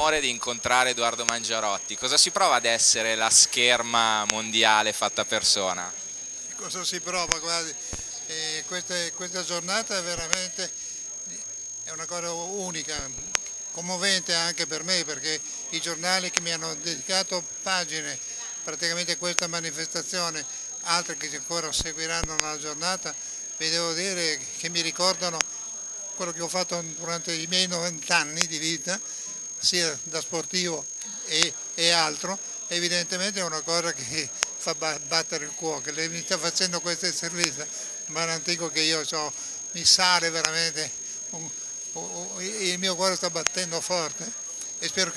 l'onore di incontrare Edoardo Mangiarotti. Cosa si prova ad essere la scherma mondiale fatta persona? Cosa si prova? Guardi, questa giornata è una cosa unica, commovente anche per me, perché i giornali che mi hanno dedicato pagine praticamente a questa manifestazione, altri che ancora seguiranno la giornata, vi devo dire che mi ricordano quello che ho fatto durante i miei 90 anni di vita, sia da sportivo e altro. Evidentemente è una cosa che fa battere il cuore, che lei mi sta facendo questa intervista, ma non dico che mi sale veramente, il mio cuore sta battendo forte e spero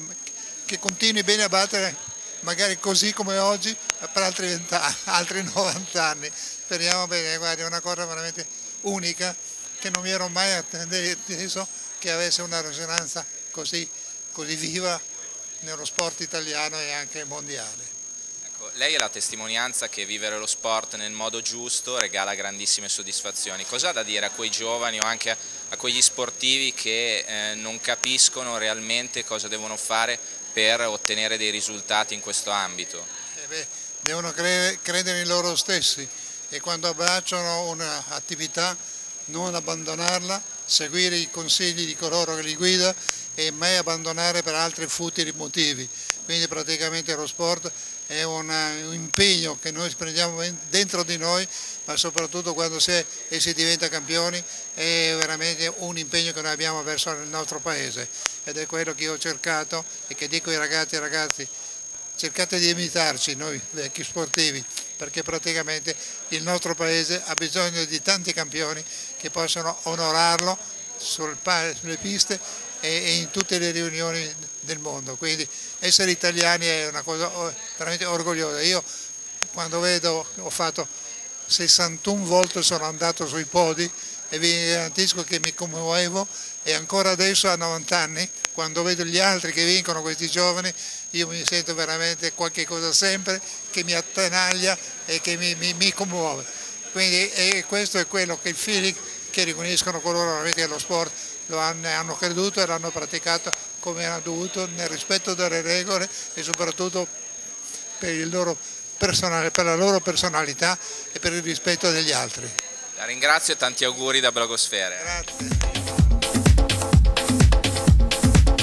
che continui bene a battere, magari così come oggi, per altri 90 anni. Speriamo bene, guardi, è una cosa veramente unica che non mi ero mai atteso che avesse una risonanza così viva nello sport italiano e anche mondiale. Ecco, lei è la testimonianza che vivere lo sport nel modo giusto regala grandissime soddisfazioni. Cosa ha da dire a quei giovani o anche a quegli sportivi che non capiscono realmente cosa devono fare per ottenere dei risultati in questo ambito? Devono credere in loro stessi e quando abbracciano un'attività non abbandonarla, seguire i consigli di coloro che li guida e mai abbandonare per altri futili motivi. Quindi praticamente lo sport è un impegno che noi prendiamo dentro di noi, ma soprattutto quando si diventa campioni è veramente un impegno che noi abbiamo verso il nostro paese ed è quello che io ho cercato e che dico ai ragazzi, cercate di imitarci noi vecchi sportivi, perché praticamente il nostro paese ha bisogno di tanti campioni che possano onorarlo sulle piste e in tutte le riunioni del mondo. Quindi essere italiani è una cosa veramente orgogliosa. Io quando ho fatto 61 volte, sono andato sui podi e vi garantisco che mi commuovevo e ancora adesso a 90 anni, quando vedo gli altri che vincono, questi giovani, io mi sento veramente qualche cosa sempre che mi attanaglia e che mi commuove. Quindi questo è quello che il feeling che riconoscono coloro che allo sport hanno creduto e l'hanno praticato come hanno dovuto, nel rispetto delle regole e soprattutto per la loro personalità e per il rispetto degli altri. La ringrazio e tanti auguri da Blogosfere. Grazie.